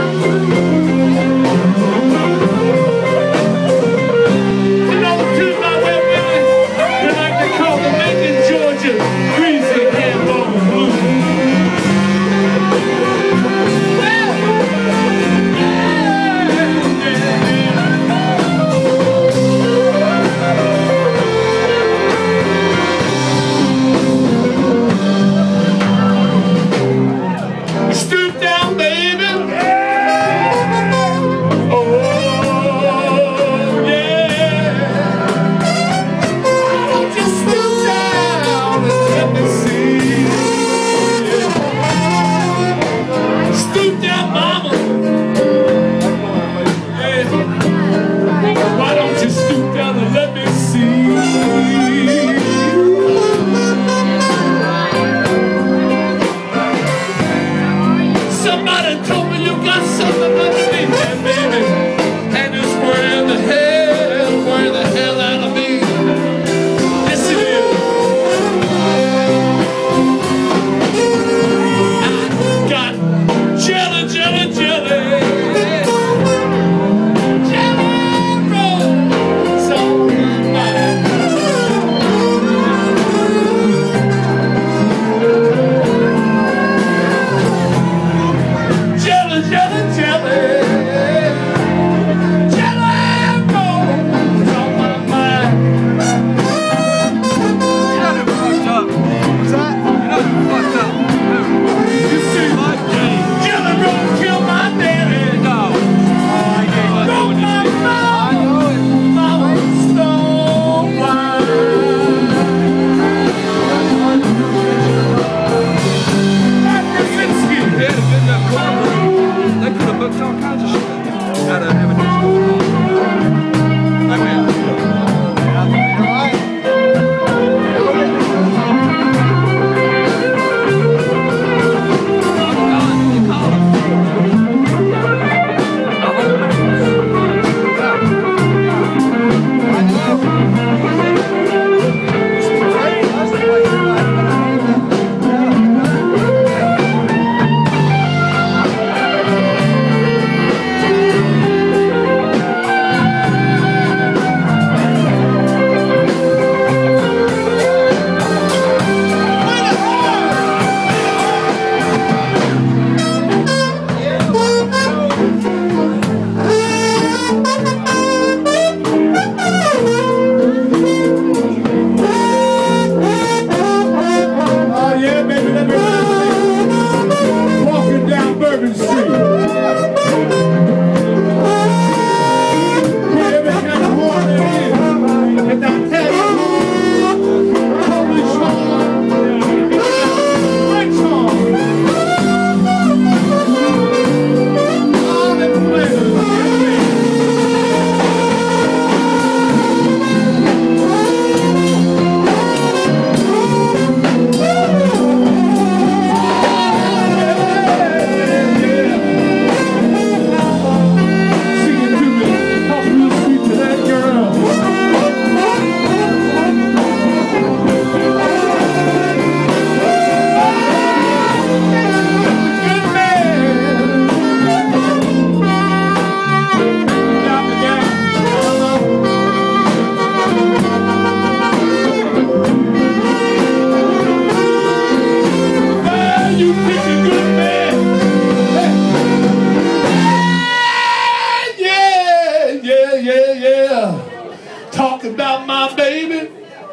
Talking about my baby,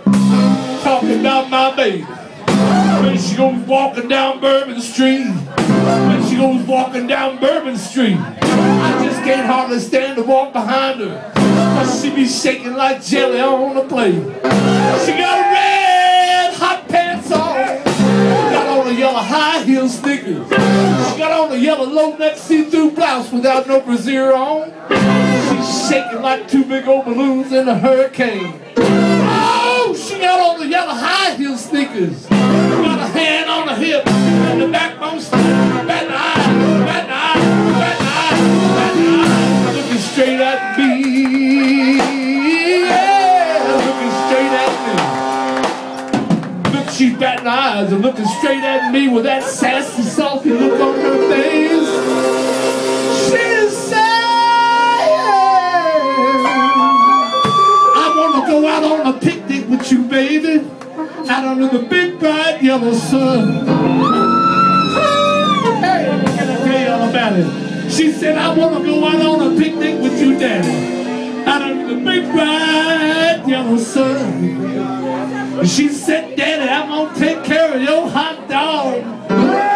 talking about my baby. When she goes walking down Bourbon Street, when she goes walking down Bourbon Street, I just can't hardly stand to walk behind her, 'cause she be shaking like jelly on the plate. She got red hot pants on, got on a yellow high heel sneakers, she got on a yellow low neck see-through blouse without no brassiere on. She's shaking like two big old balloons in a hurricane. Oh, she got on the yellow high heel sneakers, got a hand on the hip and the backbone batting eye, batting eye, batting eye, batting eye, looking straight at me, yeah, looking straight at me. Look, she's batting eyes and looking straight at me with that sassy, salty look on her face. under the big bright yellow sun. Hey, can I tell y'all about it? She said, I want to go out on a picnic with you, Daddy, out under the big bright yellow sun. She said, Daddy, I'm going to take care of your hot dog.